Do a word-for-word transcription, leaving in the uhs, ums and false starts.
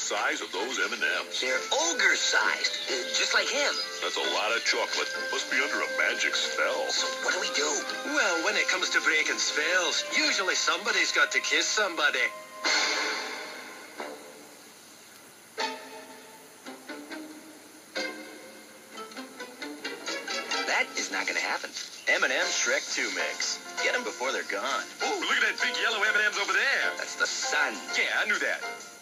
size of those M and M's. They're ogre-sized, uh, just like him. That's a lot of chocolate. Must be under a magic spell. So what do we do? Well, when it comes to breaking spells, usually somebody's got to kiss somebody. That is not going to happen. M and M's Shrek two mix. Get them before they're gone. Oh, look at that big yellow M and M's over there. That's the sun. Yeah, I knew that.